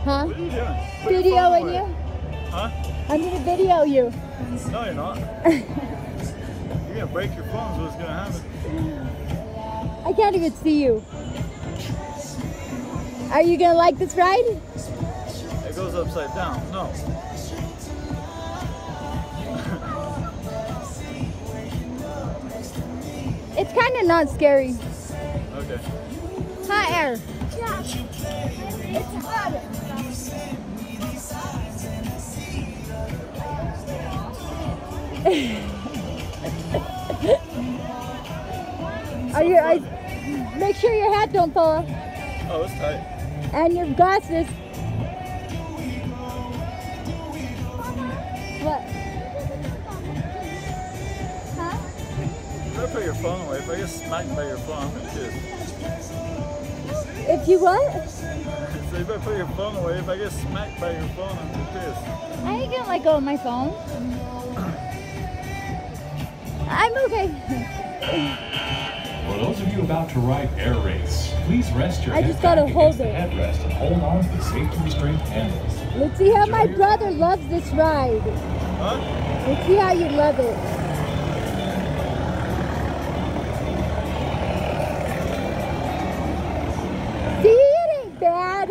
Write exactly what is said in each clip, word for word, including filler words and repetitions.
Huh? What are you doing? Put your phone Videoing away. you? Huh? I'm gonna video you. No, you're not. You're gonna break your phone is what's gonna happen. I can't even see you. Are you gonna like this ride? It goes upside down. No. It's kind of not scary. Okay. Hot air. Are you? I, make sure your hat don't fall off. Oh, it's tight. And your glasses. What? Huh? You better put your phone away. If I get smacked by your phone, I'm gonna piss. If you what? So you better put your phone away. If I get smacked by your phone, I'm gonna piss. I ain't gonna let go of my phone. I'm okay. For those of you about to ride Air Race, please rest your I head just gotta back hold against the it. headrest and hold on to the safety restraint handles. Let's see how my brother loves this ride. Huh? Let's see how you love it. See, it ain't bad.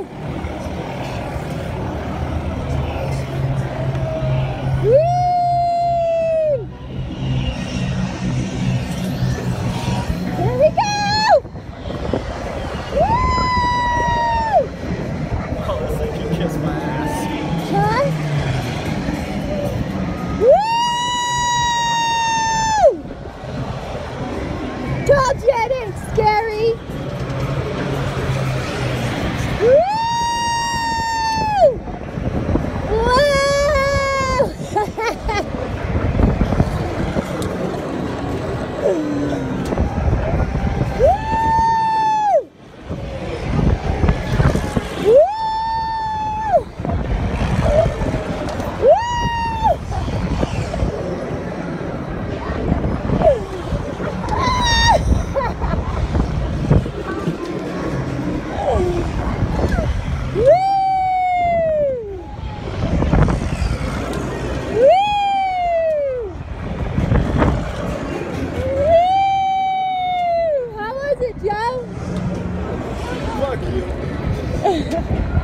Woo! Here we go! Woo! Oh, this thing can kiss my ass. Huh? Woo! Told you it ain't scary. Woo! How was it, Joe? Fuck you.